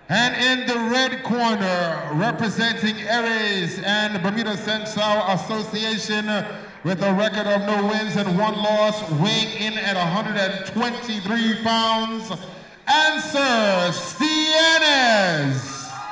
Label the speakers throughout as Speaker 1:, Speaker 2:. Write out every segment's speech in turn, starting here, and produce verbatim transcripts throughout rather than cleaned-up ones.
Speaker 1: And in the red corner, representing Aries and Bermuda Central Association with a record of no wins and one loss, weighing in at one hundred twenty-three pounds, Answer Styannes.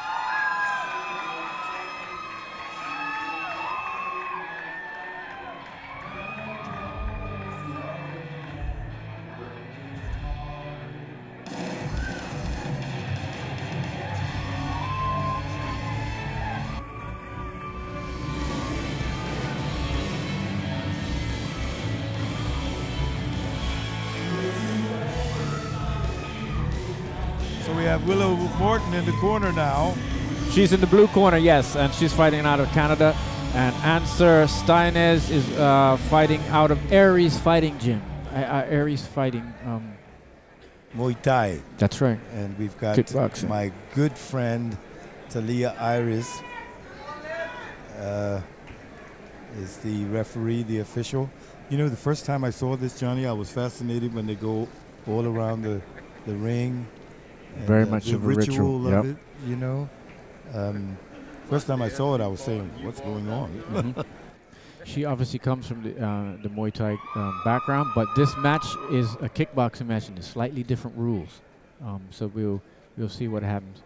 Speaker 2: So we have Willow Morton in the corner now.
Speaker 3: She's in the blue corner, yes, and she's fighting out of Canada. And Answer Styannes is uh, fighting out of Aries Fighting Gym. Uh, uh, Aries Fighting. Um,
Speaker 2: Muay Thai.
Speaker 3: That's right.
Speaker 2: And we've got
Speaker 3: Kickboxing.
Speaker 2: my good friend Talia Iris uh, is the referee, the official. You know, the first time I saw this, Johnny, I was fascinated when they go all around the, the ring. And
Speaker 3: Very
Speaker 2: uh,
Speaker 3: much
Speaker 2: the
Speaker 3: of a
Speaker 2: ritual
Speaker 3: ritual.
Speaker 2: of
Speaker 3: Yep.
Speaker 2: it, you know. Um, first time I saw it, I was saying, what's going on?
Speaker 3: Mm-hmm. She obviously comes from the, uh, the Muay Thai um, background, but this match is a kickboxing match and slightly different rules. Um, so we'll we'll see what happens.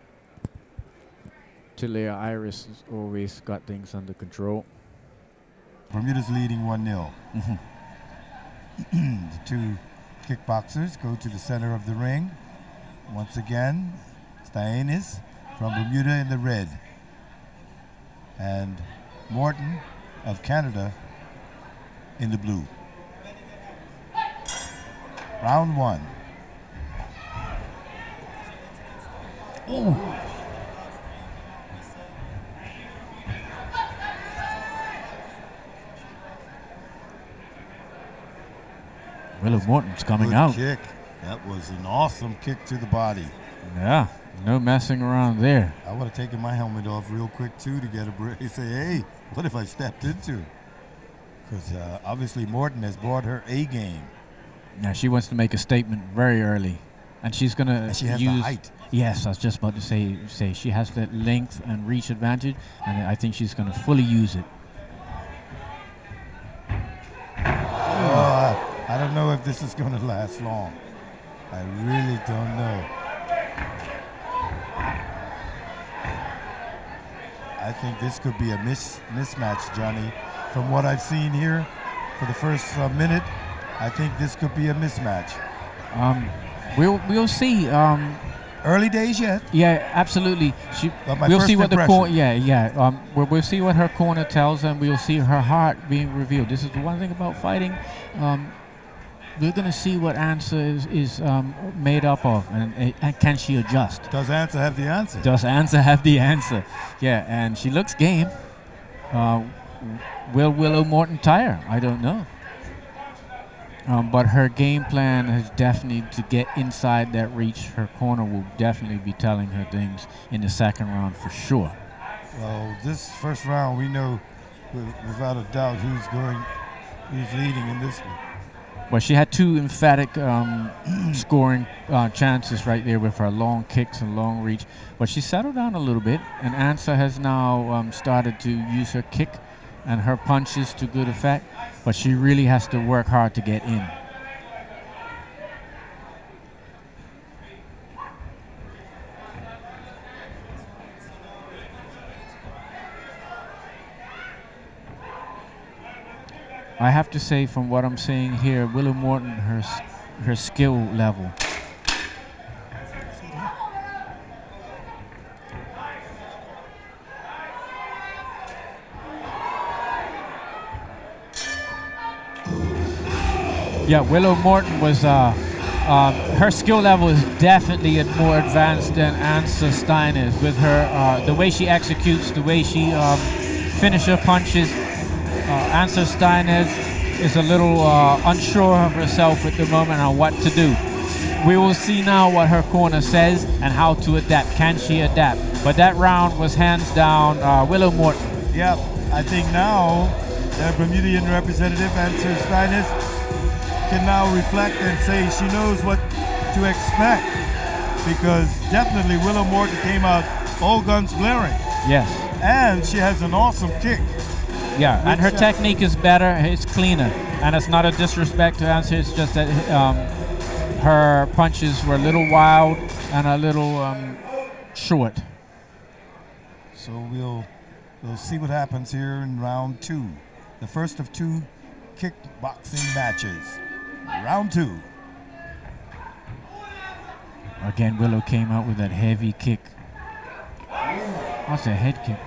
Speaker 3: Talia Iris has always got things under control.
Speaker 2: Bermuda's leading one nil.
Speaker 3: Mm-hmm.
Speaker 2: The two kickboxers go to the center of the ring. Once again, Styannes from Bermuda in the red. And Morton of Canada in the blue. Round one. Ooh.
Speaker 3: Willow Morton's coming
Speaker 2: Good
Speaker 3: out.
Speaker 2: kick. That was an awesome kick to the body.
Speaker 3: Yeah, no messing around there.
Speaker 2: I would have taken my helmet off real quick too to get a break. Say, hey, what if I stepped into? Because uh, obviously Morton has brought her A game.
Speaker 3: Now she wants to make a statement very early, and she's gonna
Speaker 2: And she has the
Speaker 3: use.
Speaker 2: height.
Speaker 3: Yes, I was just about to say. Say she has that length and reach advantage, and I think she's gonna fully use it.
Speaker 2: Oh, I don't know if this is going to last long. I really don't know. I think this could be a mis mismatch, Johnny. From what I've seen here for the first uh, minute, I think this could be a mismatch.
Speaker 3: Um, we'll we'll see. Um,
Speaker 2: Early days yet.
Speaker 3: yeah, absolutely. She.
Speaker 2: But my
Speaker 3: We'll
Speaker 2: first
Speaker 3: see what the
Speaker 2: impression.
Speaker 3: corner. Yeah, yeah. Um, we'll, we'll see what her corner tells, and we'll see her heart being revealed. This is the one thing about fighting. Um, we're gonna see what Answer is is um, made up of, and, and can she adjust?
Speaker 2: Does Answer have the answer?
Speaker 3: Does Answer have the answer? Yeah, and she looks game. Uh, will Willow Morton tire? I don't know. Um, but her game plan is definitely to get inside that reach. Her corner will definitely be telling her things in the second round for sure.
Speaker 2: Well, this first round, we know with, without a doubt who's going, who's leading in this one.
Speaker 3: Well, she had two emphatic um, scoring uh, chances right there with her long kicks and long reach. But she settled down a little bit, and Answer has now um, started to use her kick and her punches to good effect. But she really has to work hard to get in. I have to say, from what I'm seeing here, Willow Morton, her s- her skill level. Yeah, Willow Morton was, uh, um, her skill level is definitely more advanced than Answer Styannes with her, uh, the way she executes, the way she um, finishes her punches. Uh, Answer Styannes is a little uh, unsure of herself at the moment on what to do. We will see now what her corner says and how to adapt. Can she adapt? But that round was hands down uh, Willow Morton.
Speaker 2: Yeah, I think now the Bermudian representative, Answer Styannes, can now reflect and say she knows what to expect. because definitely Willow Morton came out all guns blaring.
Speaker 3: Yes.
Speaker 2: And she has an awesome kick.
Speaker 3: Yeah, and her technique is better, it's cleaner. And it's not a disrespect to Answer, it's just that um, her punches were a little wild and a little um, short.
Speaker 2: So we'll, we'll see what happens here in round two. The first of two kickboxing matches. Round two.
Speaker 3: Again, Willow came out with that heavy kick. What's a head kick?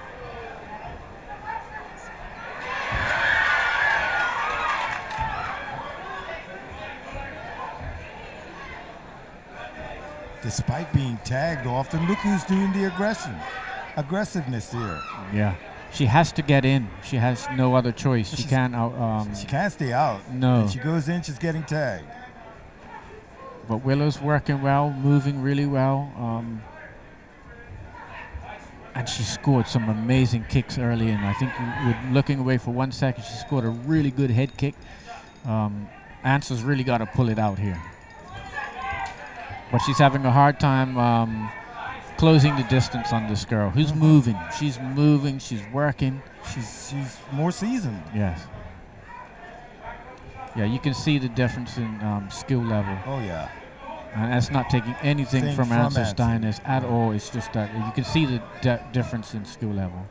Speaker 2: Despite being tagged often, look who's doing the aggression. Aggressiveness here.
Speaker 3: Yeah. She has to get in. She has no other choice. She she's can't out. Um,
Speaker 2: she can't stay out.
Speaker 3: No.
Speaker 2: When she goes in, she's getting tagged.
Speaker 3: But Willow's working well, moving really well. Um, and she scored some amazing kicks early. And I think with looking away for one second, she scored a really good head kick. Um, Answer's really got to pull it out here. But she's having a hard time um, closing the distance on this girl. Who's mm-hmm. moving? She's moving. She's working.
Speaker 2: She's she's more seasoned.
Speaker 3: Yes. Yeah, you can see the difference in um, skill level.
Speaker 2: Oh yeah.
Speaker 3: And that's not taking anything
Speaker 2: Same
Speaker 3: from,
Speaker 2: from
Speaker 3: Answer
Speaker 2: Answer.
Speaker 3: Styannes at all. It's just that you can see the di difference in skill level.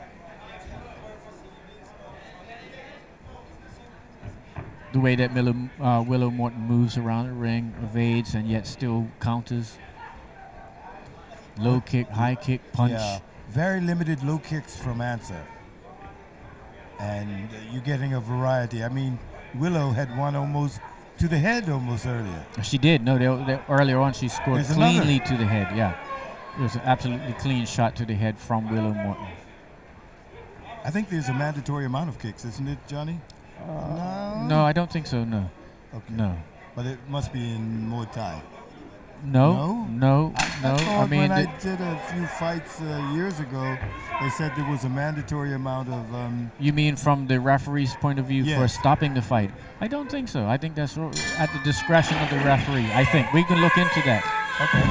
Speaker 3: The way that Miller, uh, Willow Morton moves around the ring, evades, and yet still counters. Low kick, high kick, punch.
Speaker 2: Yeah, very limited low kicks from Answer. And uh, you're getting a variety. I mean, Willow had one almost to the head almost earlier.
Speaker 3: She did. No, they, they, earlier on she scored
Speaker 2: There's
Speaker 3: cleanly
Speaker 2: another.
Speaker 3: to the head. Yeah, it was an absolutely clean shot to the head from Willow Morton.
Speaker 2: I think there's a mandatory amount of kicks, isn't it, Johnny?
Speaker 3: Uh, no. No, I don't think so. No.
Speaker 2: Okay.
Speaker 3: No.
Speaker 2: But it must be in Muay Thai.
Speaker 3: No.
Speaker 2: No.
Speaker 3: No.
Speaker 2: I,
Speaker 3: no.
Speaker 2: I, thought
Speaker 3: I mean,
Speaker 2: when I did a few fights uh, years ago, they said there was a mandatory amount of. Um,
Speaker 3: you mean from the referee's point of view
Speaker 2: yes.
Speaker 3: for stopping the fight? I don't think so. I think that's at the discretion of the referee. I think we can look into that.
Speaker 2: Okay.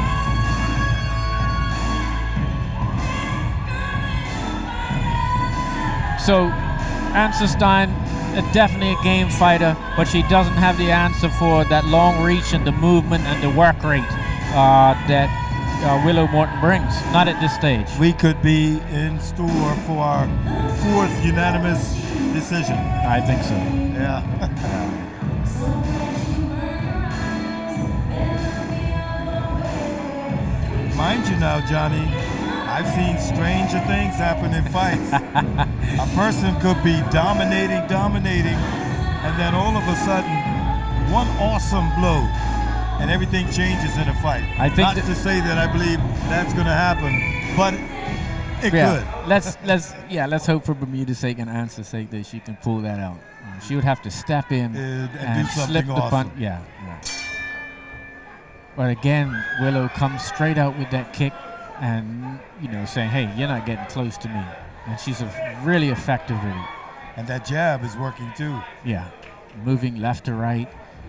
Speaker 3: So, Answer Stein, uh, definitely a game fighter, but she doesn't have the answer for that long reach and the movement and the work rate uh, that uh, Willow Morton brings. Not at this stage.
Speaker 2: We could be in store for our fourth unanimous decision.
Speaker 3: I think so.
Speaker 2: Yeah. Mind you now, Johnny, I've seen stranger things happen in fights. A person could be dominating, dominating, and then all of a sudden, one awesome blow, and everything changes in a fight.
Speaker 3: I think
Speaker 2: Not to say that I believe that's going to happen, but it
Speaker 3: yeah,
Speaker 2: could.
Speaker 3: Let's let's yeah, let's hope for Bermuda's sake and Answer's sake that she can pull that out. Uh, she would have to step in
Speaker 2: Uh, and
Speaker 3: and
Speaker 2: do something
Speaker 3: slip the
Speaker 2: awesome.
Speaker 3: punt. Yeah, yeah. But again, Willow comes straight out with that kick. And, you know, saying, hey, you're not getting close to me. And she's a really effective with it.
Speaker 2: And that jab is working too.
Speaker 3: Yeah, moving left to right.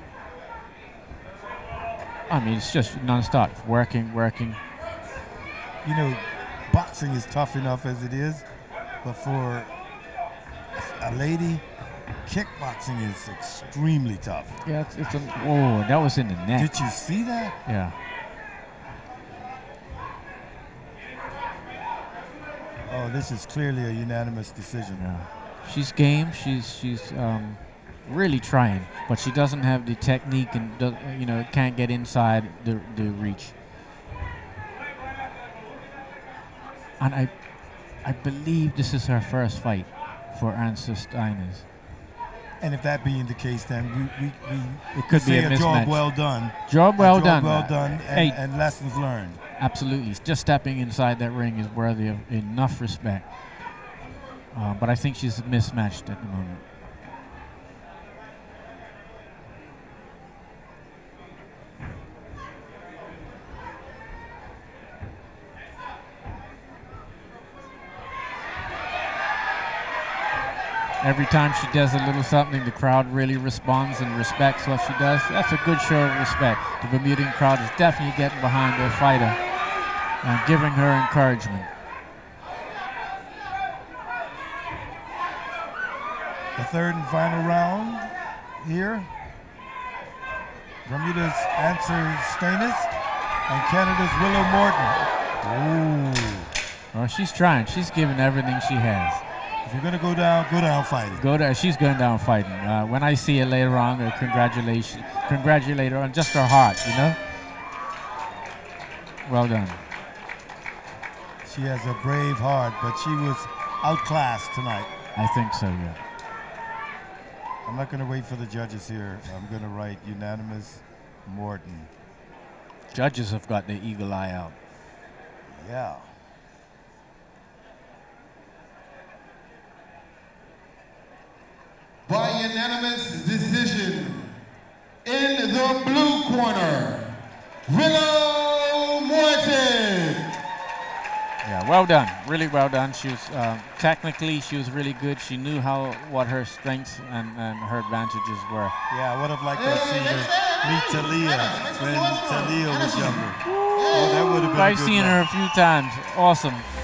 Speaker 3: I mean, it's just nonstop, working, working.
Speaker 2: You know, boxing is tough enough as it is, but for a lady, kickboxing is extremely tough.
Speaker 3: Yeah, it's, it's a, oh, that was in the neck.
Speaker 2: Did you see that?
Speaker 3: Yeah.
Speaker 2: Oh, this is clearly a unanimous decision.
Speaker 3: Yeah. She's game. She's she's um, really trying, but she doesn't have the technique and does, you know can't get inside the the reach. And I I believe this is her first fight for Answer Styannes.
Speaker 2: And if that being the case, then we we, we
Speaker 3: it could be
Speaker 2: say
Speaker 3: a,
Speaker 2: a job
Speaker 3: mismatch.
Speaker 2: well done.
Speaker 3: Job well
Speaker 2: a job
Speaker 3: done.
Speaker 2: well done, and,
Speaker 3: Hey.
Speaker 2: and lessons learned.
Speaker 3: Absolutely. Just stepping inside that ring is worthy of enough respect. Uh, but I think she's mismatched at the moment. Every time she does a little something, the crowd really responds and respects what she does. That's a good show of respect. The Bermudian crowd is definitely getting behind their fighter and giving her encouragement.
Speaker 2: The third and final round here. Bermuda's Answer Styannes and Canada's Willow Morton. Ooh.
Speaker 3: Well, she's trying. She's giving everything she has.
Speaker 2: If you're going to go down, go down fighting.
Speaker 3: Go down. She's going down fighting. Uh, when I see her later on, uh, congratulations, congratulate her on just her heart, you know? Well done.
Speaker 2: She has a brave heart, but she was outclassed tonight.
Speaker 3: I think so, yeah.
Speaker 2: I'm not going to wait for the judges here. I'm going to write unanimous Morton.
Speaker 3: Judges have got their eagle eye out.
Speaker 2: Yeah.
Speaker 1: By unanimous decision, in the blue corner, Willow Morton.
Speaker 3: Yeah, well done. Really well done. She was uh, technically she was really good. She knew how what her strengths and, and her advantages were.
Speaker 2: Yeah, I would have liked to see her meet Talia when Talia was younger. Oh, that would have been
Speaker 3: I've
Speaker 2: a good
Speaker 3: seen
Speaker 2: one.
Speaker 3: her a few times. Awesome.